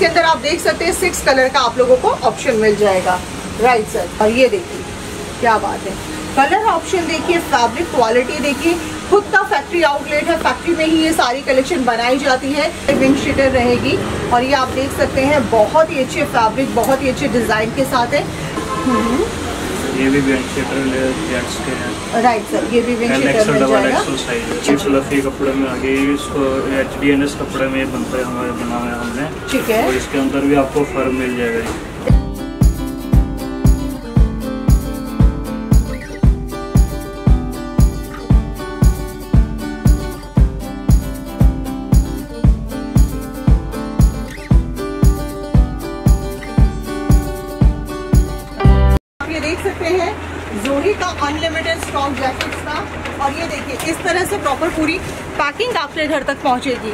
इसके अंदर आप देख सकते हैं 6 कलर का आप लोगों को ऑप्शन मिल जाएगा। राइट सर, और ये देखिए क्या बात है, कलर ऑप्शन देखिए, फैब्रिक क्वालिटी देखिए, खुद का फैक्ट्री आउटलेट है, फैक्ट्री में ही ये सारी कलेक्शन बनाई जाती है। विंड शीटर रहेगी और ये आप देख सकते हैं बहुत ही अच्छे फैब्रिक, बहुत ही अच्छे डिजाइन के साथ है। ये भी विंड शीटर जेंट्स के हैं। राइट सर, ये भी विंड शीटर मिल जाएगा। फ्लफी कपड़े में आगे इसको HDNS कपड़े में बनता है, हमारे बना हुआ है हमने। ठीक है, और इसके अंदर भी आपको फर मिल जाएगा। देख सकते हैं ज़ोही का अनलिमिटेड स्टॉक जैकेट्स का, और ये देखिए इस तरह से प्रॉपर पूरी पैकिंग आपके घर तक पहुंचेगी।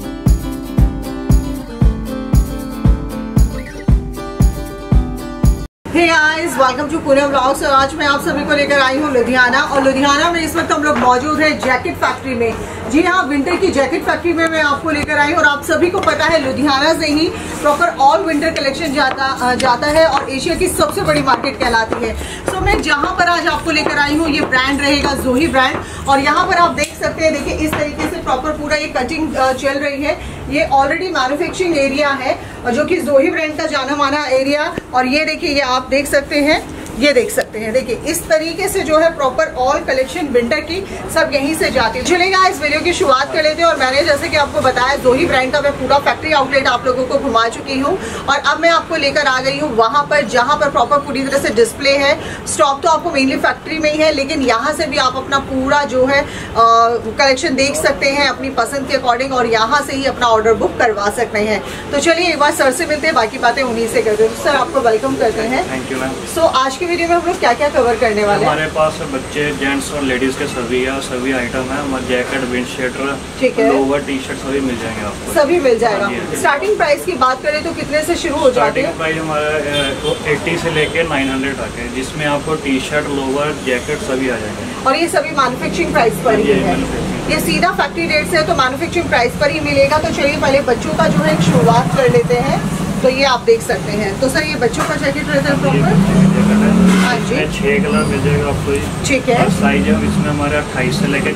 Hey guys, welcome to Pune vlogs. और आज मैं आप सभी को लेकर आई हूँ लुधियाना, और लुधियाना में इस वक्त हम लोग मौजूद है जैकेट फैक्ट्री में। जी हाँ, विंटर की जैकेट फैक्ट्री में मैं आपको लेकर आई हूँ, और आप सभी को पता है लुधियाना से ही प्रॉपर ऑल विंटर कलेक्शन जाता है और एशिया की सबसे बड़ी मार्केट कहलाती है। सो मैं जहाँ पर आज आपको लेकर आई हूँ ये ब्रांड रहेगा ज़ोही ब्रांड, और यहाँ पर आप देख सकते हैं, देखिए इस तरीके से प्रॉपर पूरा ये कटिंग चल रही है। ये ऑलरेडी मैन्युफैक्चरिंग एरिया है जो कि ज़ोही ब्रांड का जाना माना एरिया, और ये देखिए ये आप देख सकते हैं, ये देख सकते हैं, देखिए इस तरीके से जो है प्रॉपर ऑल कलेक्शन विंटर की सब यहीं से जाती है। चलेगा, इस वीडियो की शुरुआत कर लेते हैं। और मैंने जैसे कि आपको बताया ज़ोही ब्रांड का मैं पूरा फैक्ट्री आउटलेट आप लोगों को घुमा चुकी हूँ, और अब मैं आपको लेकर आ गई हूँ वहाँ पर जहाँ पर प्रॉपर पूरी तरह से डिस्प्ले है। स्टॉक तो आपको मेनली फैक्ट्री में ही है, लेकिन यहाँ से भी आप अपना पूरा जो है कलेक्शन देख सकते हैं अपनी पसंद के अकॉर्डिंग, और यहाँ से ही अपना ऑर्डर बुक करवा सकते हैं। तो चलिए एक बार सर से मिलते हैं, बाकी बातें उन्हीं से करते हैं। सर आपको वेलकम करते हैं। Thank you ma'am. सो आज की वीडियो में हम लोग क्या क्या कवर करने वाले हैं? हमारे पास बच्चे, जेंट्स और लेडीज के सभी आइटम है। हमारे जैकेट, विंड शीटर, ठीक है, लोवर, टी-शर्ट सभी मिल जाएंगे आपको। सभी मिल जाएगा। स्टार्टिंग प्राइस की बात करें तो कितने से शुरू हो जाती है? स्टार्टिंग प्राइस हमारा 80 से लेके 900 तक है, जिसमें आपको टी-शर्ट, लोवर, जैकेट सभी आ जाएंगे। और ये सभी मैन्युफैक्चरिंग प्राइस पर ही है, ये सीधा फैक्ट्री रेट से है, तो मैन्युफैक्चरिंग प्राइस पर ही मिलेगा। तो चलिए पहले बच्चों का जो है शुरुआत कर लेते हैं। तो ये आप देख सकते हैं, तो सर ये बच्चों का जैकेट रहता है प्रॉपर। हाँ जी, 6 कलर मिल जाएगा आपको। ठीक है, साइज है इसमें हमारे 28 से लेकर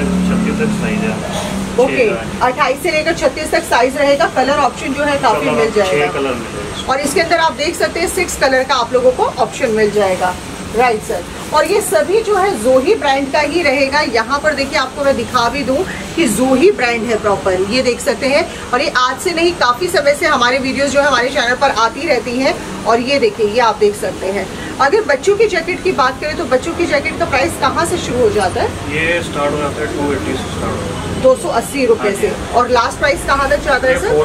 36 तक साइज है। ओके, 28 से लेकर 36 तक साइज रहेगा। कलर ऑप्शन जो है काफी मिल जाएगा। 6 कलर मिल जाएगा, और इसके अंदर आप देख सकते हैं 6 कलर का आप लोगों को ऑप्शन मिल जाएगा। राइट सर, और ये सभी जो है ज़ोही ब्रांड का ही रहेगा। यहाँ पर देखिए आपको मैं दिखा भी दूँ कि ज़ोही ब्रांड है प्रॉपर, ये देख सकते हैं। और ये आज से नहीं, काफ़ी समय से हमारे वीडियोस जो है हमारे चैनल पर आती रहती हैं। और ये देखिए ये आप देख सकते हैं। अगर बच्चों की जैकेट की बात करें तो बच्चों की जैकेट का प्राइस कहाँ से शुरू हो जाता है? ये स्टार्ट हो जाता है 280 से स्टार्ट हो जाता है, 280 रुपये से, और लास्ट प्राइस कहाँ तक जाता है सर?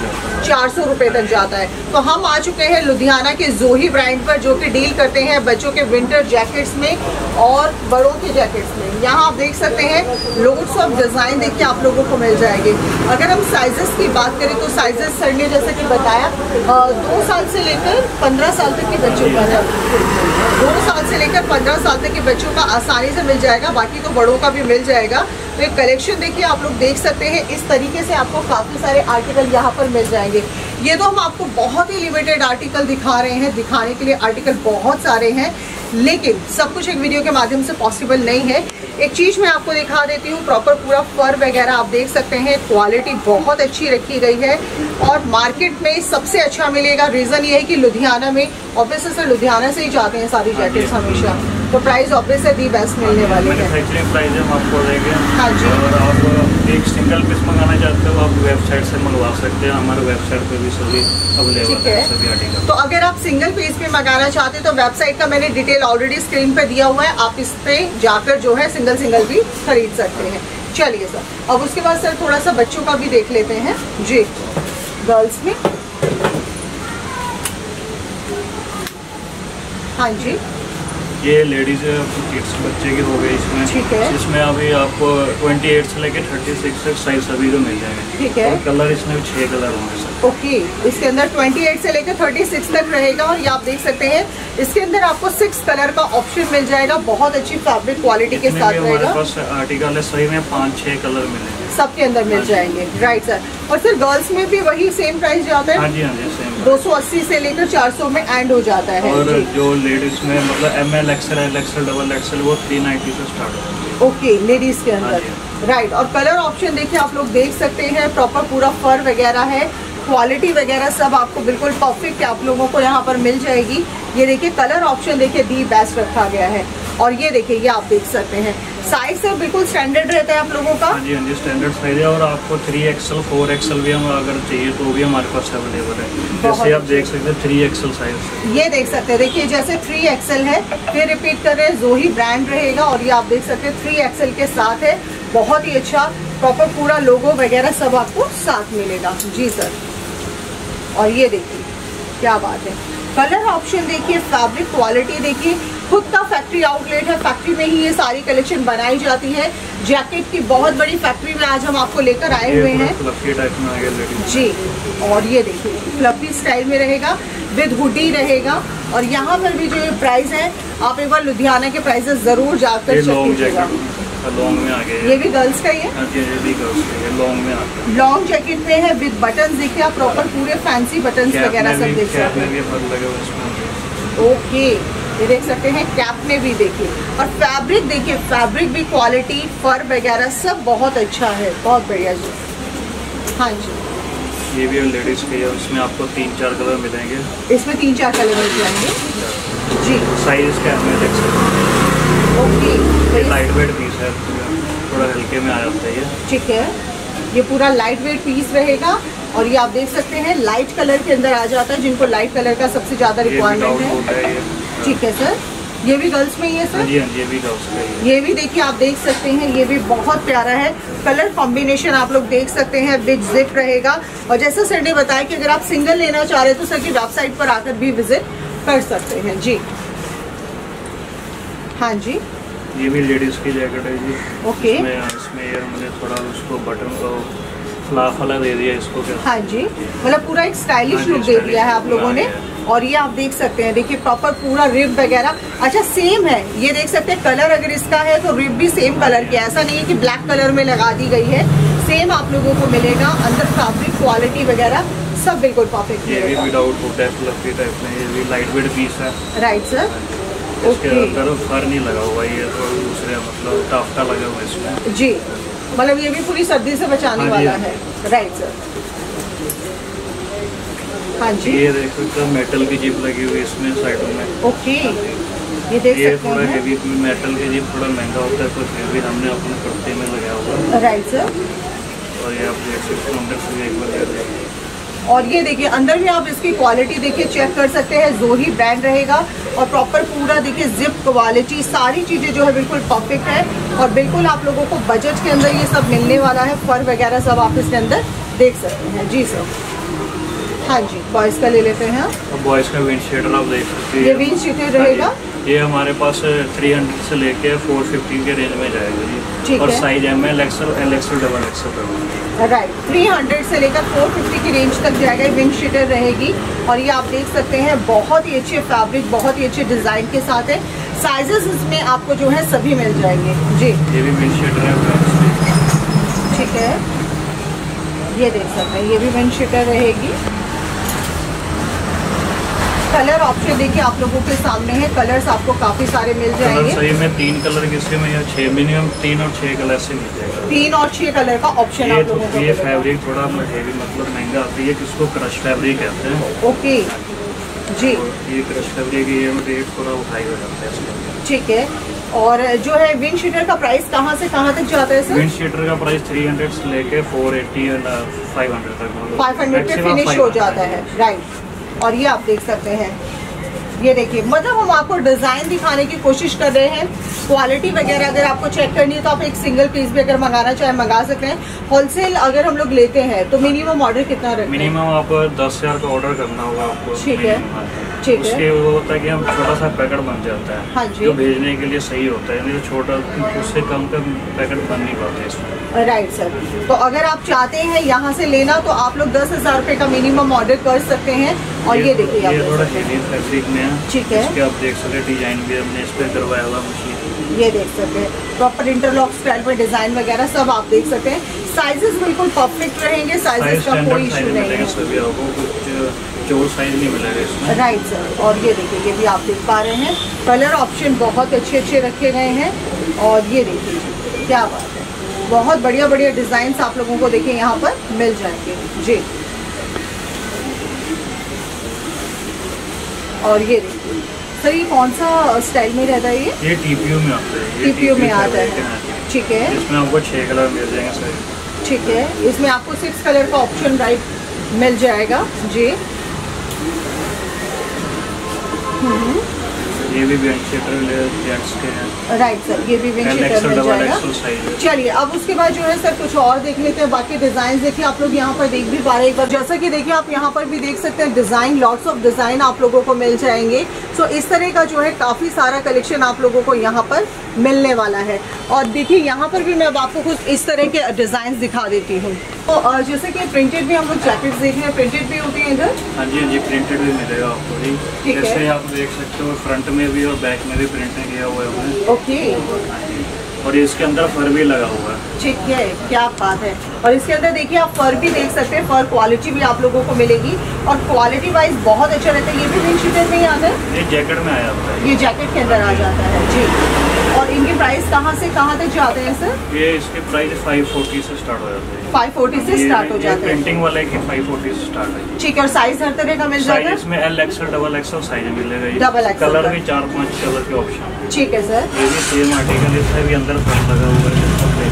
400 रुपये तक जाता है। तो हम आ चुके हैं लुधियाना के ज़ोही ब्रांड पर, जो कि डील करते हैं बच्चों के विंटर जैकेट्स में और बड़ों के जैकेट्स में। यहाँ आप देख सकते हैं लोड्स ऑफ डिज़ाइन देखिए आप लोगों को मिल जाएंगे। अगर हम साइजेस की बात करें तो साइजेस सर ने जैसे कि बताया 2 साल से लेकर 15 साल तक के बच्चों का, 2 साल से लेकर 15 साल तक के बच्चों का आसानी से मिल जाएगा, बाकी तो बड़ों का भी मिल जाएगा। तो एक कलेक्शन देखिए आप लोग देख सकते हैं, इस तरीके से आपको काफ़ी सारे आर्टिकल यहाँ पर मिल जाएंगे। ये तो हम आपको बहुत ही लिमिटेड आर्टिकल दिखा रहे हैं, दिखाने के लिए आर्टिकल बहुत सारे हैं, लेकिन सब कुछ एक वीडियो के माध्यम से पॉसिबल नहीं है। एक चीज़ मैं आपको दिखा देती हूँ, प्रॉपर पूरा फर वगैरह आप देख सकते हैं, क्वालिटी बहुत अच्छी रखी गई है और मार्केट में सबसे अच्छा मिलेगा। रीज़न ये है कि लुधियाना में ऑब्वियसली सर लुधियाना से ही जाते हैं सारी जैकेट्स हमेशा, तो प्राइस ऑब्वियसली दी बेस्ट मिलने वाली है। मैन्युफैक्चरिंग प्राइस हम आपको देंगे। हाँ जी, और आप एक सिंगल पीस मंगाना चाहते हो आप वेबसाइट से मंगवा सकते हैं, हमारे वेबसाइट पे भी सभी अवेलेबल है सभी आर्टिकल। तो अगर आप सिंगल पीस भी मंगाना चाहते हैं तो वेबसाइट का मैंने डिटेल ऑलरेडी स्क्रीन पे दिया हुआ है, आप इस पे जाकर जो है सिंगल भी खरीद सकते हैं। चलिए सर, अब उसके बाद सर थोड़ा सा बच्चों का भी देख लेते हैं जी। गर्ल्स में हाँ जी, ये लेडीज किड्स बच्चे की हो गई इसमें। ठीक है, इसमें अभी आपको 28 से लेकर 36 तक साइज सभी को मिल जाएंगे। ठीक है, और कलर इसमें 6 कलर होंगे सर। ओके, इसके अंदर 28 से लेकर 36 तक रहेगा। और ये आप देख सकते हैं इसके अंदर आपको 6 कलर का ऑप्शन मिल जाएगा, बहुत अच्छी फैब्रिक क्वालिटी के साथ रहेगा। हमारे पास आर्टिकल है सही में 5-6 कलर मिलेंगे, सबके अंदर मिल जाएंगे। Right sir. और सर गर्ल्स में भी वही सेम प्राइस जाता है? हाँ जी, हाँ जी, सेम 280 से लेकर 400 में एंड हो जाता है। और जो लेडीज में मतलब ML, XL, XL, double XL वो 390 से स्टार्ट होता है। ओके, लेडीज के अंदर। राइट। और कलर ऑप्शन देखिए आप लोग देख सकते हैं, प्रॉपर पूरा फर वगैरह है, क्वालिटी वगैरह सब आपको बिल्कुल परफेक्ट आप लोगों को यहाँ पर मिल जाएगी। ये देखिए कलर ऑप्शन देखिए दी बेस्ट रखा गया है। और ये देखिए ये आप देख सकते हैं साइज सर बिल्कुल स्टैंडर्ड रहता है आप लोगों का? हाँ जी, हाँ जी, स्टैंडर्ड साइज है। और आपको 3XL 4XL भी हम अगर चाहिए तो भी हमारे पास अवेलेबल है। जैसे आप देख सकते हैं 3XL साइज, ये देख सकते हैं। देखिए जैसे 3XL है, फिर रिपीट कर रहे हैं जोही ब्रांड रहेगा। और ये आप देख सकते हैं 3XL के साथ है, बहुत ही अच्छा प्रॉपर पूरा लोगो वगैरह सब आपको साथ मिलेगा। जी सर। और ये देखिए क्या बात है, कलर ऑप्शन देखिए, फैब्रिक क्वालिटी देखिए, खुद का फैक्ट्री आउटलेट है, फैक्ट्री में ही ये सारी कलेक्शन बनाई जाती है। जैकेट की बहुत बड़ी फैक्ट्री में आज हम आपको लेकर आए हुए हैं जी। और ये देखिए फ्लफी स्टाइल में रहेगा, विद हुडी रहेगा। और यहाँ पर भी जो ये प्राइस है, आप एक बार लुधियाना के प्राइसेस जरूर जाकर चेक कीजिएगा। लॉन्ग में आ गया, ये भी गर्ल्स का ही है? हाँ जी, ये भी गर्ल्स का है, लॉन्ग में आ गया। लॉन्ग जैकेट में है, विद बटन देखिए आप, प्रॉपर पूरे फैंसी बटन वगैरह सब देख सकते हैं। ओके, ये देख सकते हैं कैप में भी देखिए। और फैब्रिक देखिए, फैब्रिक भी क्वालिटी, फर वगैरह सब बहुत अच्छा है, बहुत बढ़िया जी। हाँ जी, ये भी लेडीज के है, उसमें आपको 3-4 कलर मिलेंगे। इसमें 3-4 कलर मिल जाएंगे जी। साइज का है देख सकते हैं। ओके, लाइट वेट पीस है, थोड़ा हल्के में आ जाता है ये। ठीक है, ये पूरा लाइट वेट पीस रहेगा। और ये आप देख सकते हैं लाइट कलर के अंदर आ जाता है, जिनको लाइट कलर का सबसे ज्यादा रिक्वायरमेंट है। ठीक है सर। ये भी गर्ल्स में ही है सर? जी हाँ, ये भी गर्ल्स में ही है। ये भी देखिए आप देख सकते हैं, ये भी बहुत प्यारा है। कलर कॉम्बिनेशन आप लोग देख सकते हैं, विद जिप रहेगा। और जैसा सर ने बताया कि अगर आप सिंगल लेना चाह रहे हैं तो सर की वेबसाइट पर आकर भी विजिट कर सकते हैं जी। हाँ जी, ये भी लेडीज की जैकेट है जी। ओके, इसमें ये हमने थोड़ा उसको बटन को फ्लाफला दे दिया इसको। हाँ जी, मतलब पूरा एक स्टाइलिश लुक दे दिया है आप लोगों ने। और ये आप देख सकते हैं, देखिए प्रॉपर पूरा रिब वगैरह अच्छा सेम है। ये देख सकते हैं कलर अगर इसका है तो रिब भी सेम कलर की, ऐसा नहीं है कि ब्लैक कलर में लगा दी गई है, सेम आप लोगों को मिलेगा। अंदर फैब्रिक क्वालिटी वगैरह सब बिल्कुल परफेक्ट है। ये भी विदाउट हुड है, फ्लफी टाइप में, ये भी लाइट वेट पीस है। Right sir. इसके अंदर फर नहीं लगा हुआ, ये तो दूसरे मतलब टाफ्टा लगा हुआ इसमें जी, मतलब ये भी पूरी सर्दी से बचाने वाला है। Right sir. हाँ जी, ये देखो मेटल की जिप लगी हुई है इसमें साइडों में। ओके, ये देख सकते हैं। थोड़ा हेवी मेटल की जिप थोड़ा महंगा होता है, तो फिर भी हमने अपने कुर्ते में लगाया हुआ। Right sir. और ये आप देख सकते हैं अंदर से एक बार। और ये देखिए अंदर भी आप इसकी क्वालिटी देखिए चेक कर सकते हैं, जोही ब्रांड रहेगा। और प्रॉपर पूरा देखिए जिप क्वालिटी, सारी चीज़ें जो है बिल्कुल परफेक्ट है। और बिल्कुल आप लोगों को बजट के अंदर ये सब मिलने वाला है, फर वगैरह सब आप इसके अंदर देख सकते हैं। जी सर। हाँ जी, बॉयज़ का ले लेते हैं। बॉयज़ का विंड शीटर आप देख सकते हैं, ये विंड शीटर रहेगा। ये हमारे पास 300 से लेके 450 के रेंज में जाएगा जी। और size ML, XL, LXL, double XL। Right, 300 से लेकर 450 की रेंज तक जाएगा, विंड शीटर रहेगी। और ये आप देख सकते हैं बहुत ही अच्छे फैब्रिक, बहुत ही अच्छे डिजाइन के साथ है। साइजेस इसमें आपको जो है सभी मिल जाएंगे जी। ये भी विंड शीटर है। ठीक है, ये देख सकते हैं, ये भी विंड शीटर रहेगी। कलर ऑप्शन देखिए आप लोगों के सामने है, कलर्स आपको काफी सारे मिल जाएंगे। सही में 3 कलर किसी में या 6 मिनिमम 3 और 6 कलर से मिल जाएगा। 3 और 6 कलर का ऑप्शन आप लोगों को। ये फैब्रिक थोड़ा हेवी मतलब महंगा आती है, किसको क्रश फैब्रिक कहते हैं। ओके जी, ये क्रश फैब्रिक ये रेट थोड़ा हाई हो जाता है। ठीक है। और जो है विंड शीटर का प्राइस कहाँ से कहाँ तक जाता है सर? विंड शीटर का प्राइस 300 से लेके 480 और 500 तक, 500 पे फिनिश हो जाता है। राइट। और ये आप देख सकते हैं, ये देखिए मतलब हम आपको डिजाइन दिखाने की कोशिश कर रहे हैं। क्वालिटी वगैरह अगर आपको चेक करनी है तो आप एक सिंगल पीस भी अगर मंगाना चाहे मंगा सकते हैं। होलसेल अगर हम लोग लेते हैं तो मिनिमम ऑर्डर कितना रखते हैं? मिनिमम आप 10,000 का ऑर्डर करना होगा आपको। ठीक है, ठीक है। उसके वो होता है कि हम छोटा सा पैकेट बन जाता है। हाँ जी, जो भेजने के लिए सही होता है, नहीं तो छोटा उससे कम का पैकेट बन नहीं पाते इसमें। Right sir. तो अगर आप चाहते हैं यहाँ से लेना तो आप लोग 10,000 रुपये का मिनिमम ऑर्डर कर सकते हैं। और ये देखिए ये थोड़ा हेवी फैब्रिक में है। ठीक है, इसके आप देख सकते हैं डिजाइन भी हमने इस पे करवाया हुआ मशीन। ये देख सकते हैं प्रॉपर इंटरलॉक स्टाइल में डिजाइन वगैरह सब आप देख सकते हैं। साइजेस बिल्कुल परफेक्ट रहेंगे, साइजेस का कोई इशू नहीं है। सभी आपको कुछ चोर साइज नहीं मिलेगा इसमें। Right sir. और ये देखिए, ये भी आप देख पा रहे हैं, कलर ऑप्शन बहुत अच्छे अच्छे रखे गए हैं। और ये देखिए क्या बात है, बहुत बढ़िया बढ़िया डिजाइन आप लोगों को देखिए यहाँ पर मिल जाएंगे जी। और ये देखिए सर, ये कौन सा स्टाइल में रहता है? ये टीपीयू में आता है। टीपीयू में आता है, ठीक है। इसमें आपको 6 कलर मिल जाएंगे सर। ठीक है, इसमें आपको 6 कलर का ऑप्शन राइट मिल जाएगा जी। ये भी जेंट्स के हैं। राइट सर, ये भी मिल जाएगा। चलिए अब उसके बाद जो है सर कुछ और देख लेते हैं, बाकी डिजाइन देखिए आप लोग यहाँ पर देख भी पा रहे हैं एक बार। जैसा कि देखिए आप यहाँ पर भी देख सकते हैं डिजाइन, लॉट्स ऑफ डिजाइन आप लोगों को मिल जाएंगे। सो इस तरह का जो है काफी सारा कलेक्शन आप लोगों को यहाँ पर मिलने वाला है। और देखिए यहाँ पर भी मैं अब आपको कुछ इस तरह के डिजाइन दिखा देती हूँ। तो जैसे कि प्रिंटेड भी हम लोग जैकेट्स देख रहे हैं, प्रिंटेड भी होती है इधर? हाँ जी, हाँ जी, प्रिंटेड भी मिलेगा आपको जी। जैसे आप देख सकते हो फ्रंट में भी और बैक में भी प्रिंटिंग किया हुआ है। ओके। और इसके अंदर फर भी लगा हुआ है। ठीक है, क्या बात है। और इसके अंदर देखिए आप फर भी देख सकते हैं, फर क्वालिटी भी आप लोगों को मिलेगी और क्वालिटी वाइज बहुत अच्छा रहता है। ये भी विंड शीटर में ही आता है, ये जैकेट में आया होता है, ये जैकेट के अंदर आ जाता है जी। और इनके प्राइस कहाँ से कहाँ तक जाते हैं सर? ये इसके प्राइस 540 से स्टार्ट हो जाते हैं। 540 से स्टार्ट हो जाते हैं। प्रिंटिंग वाले की 540 से स्टार्ट है। ठीक है। और साइज हर तरह का मिल जाएगा? साइज इसमें L XL double XL size मिलेगा। डबल एक्सएल कलर भी 4-5 कलर के ऑप्शन। ठीक है सर। ये भी सेम आर्टिकल, इसमें भी अंदर फर लगा हुआ है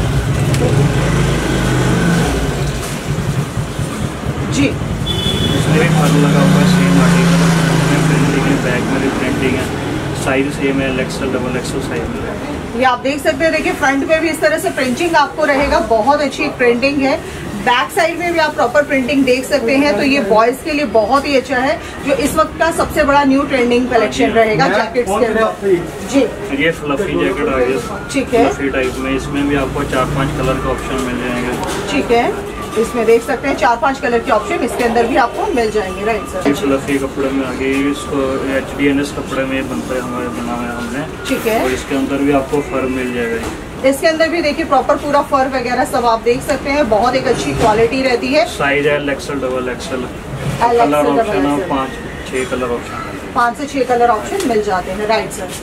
जी। इसमें भी फर लगा हुआ है, सेम आर्टिकल, प्रिंटिंग है, बैक में भी प्रिंटिंग है, साइज सेम है, L XL double XL size मिलेगा। ये आप देख सकते हैं, देखिए फ्रंट में भी इस तरह से प्रिंटिंग आपको रहेगा, बहुत अच्छी प्रिंटिंग है। बैक साइड में भी आप प्रॉपर प्रिंटिंग देख सकते हैं। तो ये बॉयज के लिए बहुत ही अच्छा है, जो इस वक्त का सबसे बड़ा न्यू ट्रेंडिंग कलेक्शन रहेगा जैकेट्स के अंदर जी। ये फ्लफी जैकेट आ गया, ठीक है, फ्लफी टाइप में। इसमें भी आपको 4-5 कलर का ऑप्शन मिल जाएंगे। ठीक है, इसमें देख सकते हैं 4-5 कलर के ऑप्शन इसके अंदर भी आपको मिल जाएंगे। Right sir. फ्लफी कपड़े में आगे इसको HDNS कपड़े में बनता है, हमारे बना है हमने। ठीक है। और इसके अंदर भी आपको फर मिल जाएगा। इसके अंदर भी देखिए प्रॉपर पूरा फर वगैरह सब आप देख सकते हैं, बहुत एक अच्छी क्वालिटी रहती है। साइज है L XL double XL. Colour option 5-6 colour option, 5 से 6 कलर ऑप्शन मिल जाते हैं। Right sir.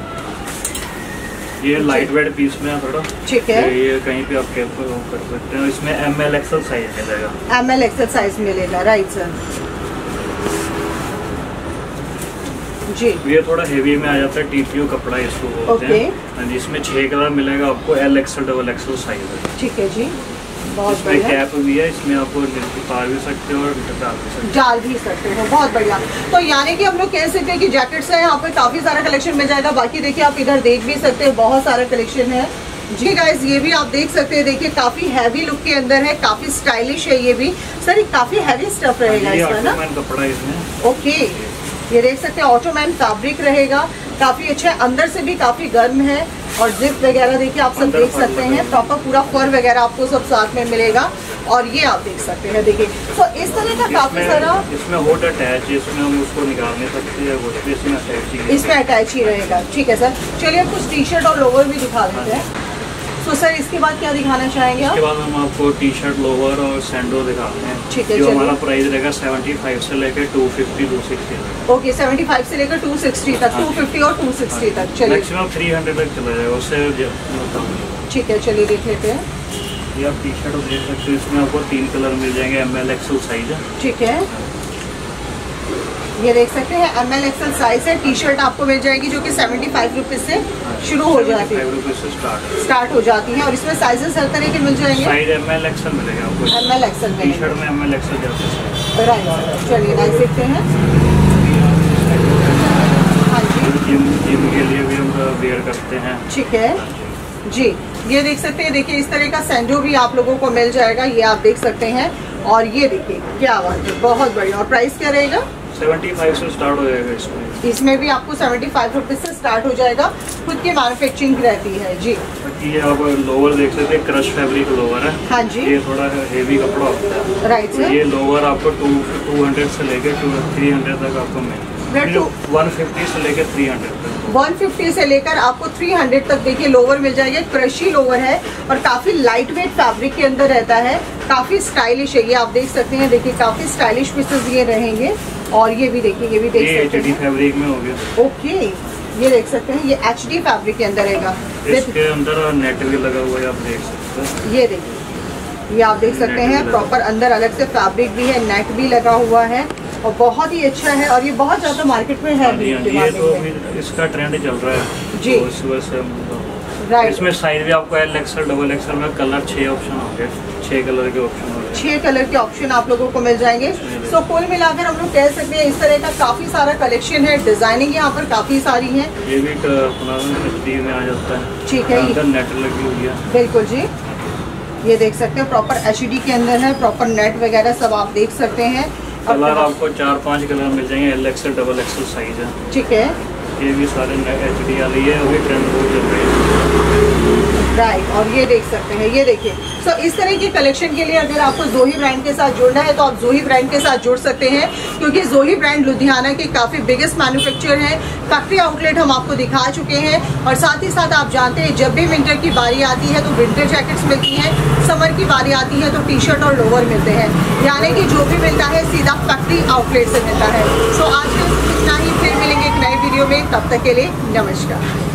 ये लाइट वेट पीस में है थोड़ा। ठीक है। ये कहीं पे आप कैप कर सकते हैं। इसमें ML XL साइज मिलेगा। ML XL साइज मिलेगा। राइट सर जी। ये थोड़ा हेवी में आ जाता है, TPU कपड़ा इसको बोलते हैं। जिसमें 6 कलर मिलेगा आपको, L XL double XL size है। ठीक है जी, बहुत इसमें कैप भी है, इसमें आपको उतार भी सकते हो और डाल भी सकते हो। बहुत बढ़िया। तो यानी कि हम लोग कह सकते हैं कि जैकेट्स है यहाँ पे काफी सारा कलेक्शन मिल जाएगा। बाकी देखिए आप इधर देख भी सकते हैं, बहुत सारा कलेक्शन है जी। गाइस ये भी आप देख सकते हैं, देखिए काफी हैवी लुक के अंदर है, काफी स्टाइलिश है। ये भी सर काफी हैवी स्टफ रहेगा इसमें ना? कपड़ा इसमें। ओके, ये देख सकते हैं ऑटोमैन फैब्रिक रहेगा, काफी अच्छा है, अंदर से भी काफी गर्म है। और जिप वगैरह देखिए आप सब देख सकते हैं, प्रॉपर पूरा फर वगैरह आपको सब साथ में मिलेगा। और ये आप देख सकते हैं, देखिए तो इस तरह का काफी सारा। इसमें होट अटैच, इसमें हम उसको निकाल नहीं सकते हैं, इसमें अटैच ही रहेगा। ठीक है सर। चलिए कुछ टी-शर्ट और लोवर भी दिखा देते हैं। तो सर इसके बाद क्या दिखाना चाहेंगे आप? इसके बाद हम आपको टी-शर्ट, लोवर और सैंडो दिखाते हैं। ठीक है। जो हमारा प्राइस रहेगा 75 से लेकर 250-260 तक। ओके, 75 से लेकर 260 तक, 250 और 260 तक। चलिए मैक्सिमम 300 तक चला जाएगा, उससे। ठीक है, चलिए देख लेते हैं। ये आप टी-शर्ट देख सकते हो, इसमें आपको 3 कलर मिल जाएंगे, ML XL साइज है। ठीक है, ये देख सकते हैं ML XL साइज है। टी-शर्ट आपको मिल जाएगी जो कि 75 रुपीज से शुरू हो जाती है, स्टार्ट हो जाती है। और इसमें साइजेस हर तरह के मिल जाएंगे। साइज ML XL मिलेगा आपको। ML XL टी-शर्ट में ML XL जाता है। राइट, चलिए नाइस देखते हैं। हाँ जी, जिम के लिए भी हम वेयर करते हैं। ठीक है जी। ये देख सकते हैं, देखिए इस तरह का सैंडो भी आप लोगों को मिल जाएगा, ये आप देख सकते हैं। और ये देखिए क्या बात है, बहुत बढ़िया। और प्राइस क्या रहेगा? 75 से स्टार्ट हो जाएगा इसमें। इसमें भी आपको 75 रुपीज से स्टार्ट हो जाएगा, खुद की मैन्युफैक्चरिंग रहती है जी। ये आप लोवर देख सकते हैं, क्रश फैब्रिक लोवर है। हाँ जी, ये थोड़ा हेवी कपड़ा होता है। Right sir. ये लोवर आपको 200 से लेकर 300 तक आपको 100 to 150 से लेकर 300 तक। 150 से लेकर आपको 300 तक देखिए लोवर मिल जाएंगे। क्रशी लोवर है और काफ़ी लाइट वेट फैब्रिक के अंदर रहता है, काफ़ी स्टाइलिश है। ये आप देख सकते हैं, देखिए काफ़ी स्टाइलिश पीसेस ये रहेंगे। और ये भी देखिए, ये भी देख सकते हैं, फैब्रिक में हो गया। ओके, ये देख सकते हैं, ये HD फैब्रिक के अंदर रहेगा। इसके अंदर नेट भी लगा हुआ है, आप देख सकते हैं। ये देखिए, ये आप देख सकते हैं प्रॉपर अंदर अलग से फैब्रिक भी है, नेट भी लगा हुआ है और बहुत ही अच्छा है। और ये बहुत ज़्यादा मार्केट में है। ये तो इसका ट्रेंड चल रहा है जी, तो इस वजह से राइट। इसमें साइज भी आपको XL, XXL में कलर 6 ऑप्शन होंगे, 6 कलर के ऑप्शन होंगे, 6 कलर के ऑप्शन आप लोगों को मिल जाएंगे। सो कुल मिलाकर हम लोग कह सकते हैं इस तरह का काफ़ी सारा कलेक्शन है। डिजाइनिंग यहाँ पर काफ़ी सारी है। ये भी अपना HD में आ जाता है, ठीक है, अंदर नेट लगी हुई है। बिल्कुल जी, ये देख सकते हैं प्रॉपर HD के अंदर है, प्रॉपर नेट वगैरह सब आप देख सकते हैं। कलर आपको 4-5 कलर मिल जाएंगे, LXL, XXL साइज है। ठीक है, ये भी सारे HD वाली है, वो भी ट्रेंड बहुत चल रही है, राइट। और ये देख सकते हैं, ये देखिए। सो इस तरह की कलेक्शन के लिए अगर आपको जोही ब्रांड के साथ जुड़ना है तो आप जोही ब्रांड के साथ जुड़ सकते हैं, क्योंकि जोही ब्रांड लुधियाना के काफ़ी बिगेस्ट मैन्युफैक्चरर है। फैक्ट्री आउटलेट हम आपको दिखा चुके हैं। और साथ ही साथ आप जानते हैं जब भी विंटर की बारी आती है तो विंटर जैकेट्स मिलती हैं, समर की बारी आती है तो T-शर्ट और लोवर मिलते हैं, यानी कि जो भी मिलता है सीधा फैक्ट्री आउटलेट से मिलता है। सो आज के इतना ही, फिर मिलेंगे एक नए वीडियो में, तब तक के लिए नमस्कार।